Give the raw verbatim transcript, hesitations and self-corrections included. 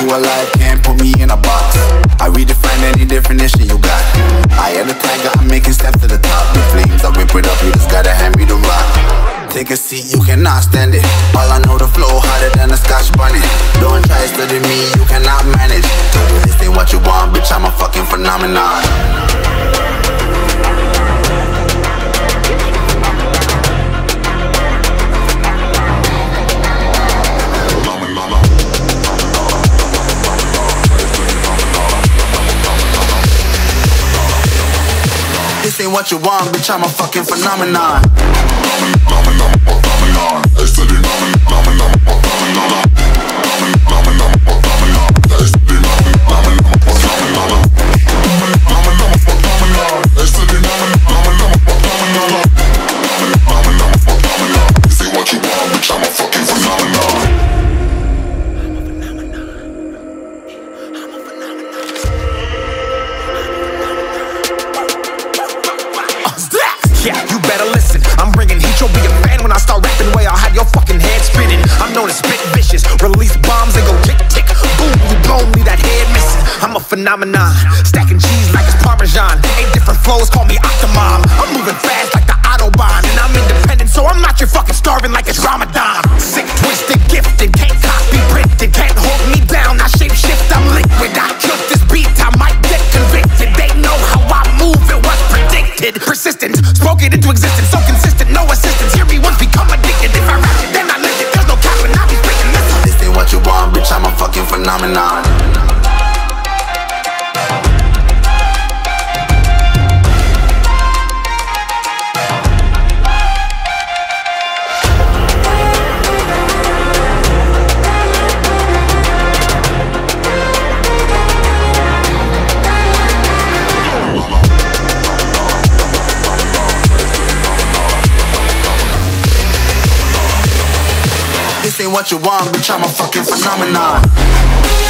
alive, can't put me in a box. I redefine any definition you got. I am the tiger, I'm making steps to the top. The flames, I whip it up, you just gotta hand me the rock. Take a seat, you cannot stand it. All I know, the flow harder than a Scotch bonnet. Don't try study me, you cannot manage. This ain't what you want, bitch, I'm a fucking phenomenon. This ain't what you want, bitch, I'm a fucking phenomenon. Yeah, you better listen. I'm bringing heat, you'll be a fan when I start rapping. Way I'll have your fucking head spinning. I'm known as spit vicious, release bombs and go tick tick. Boom, you blow me, that head missing. I'm a phenomenon, stacking cheese like it's Parmesan. Eight different flows, call me Octomom. I'm moving fast like the Autobahn, and I'm independent, so I'm not your fucking starving like it's Ramadan. Sick, twisted, gifted, can't copy, printed, can't hold me down. I shape shift, I'm liquid. I killed this beat, I might get convicted. They know how I move, it was predicted. Persistent, spoke it into existence, so consistent, no assistance. Hear me once, become addicted. If I rap it, then I live it. There's no cap when I be speaking. Listen. This ain't what you want, bitch, I'm a fucking phenomenon. This ain't what you want, bitch, I'm a fucking phenomenon.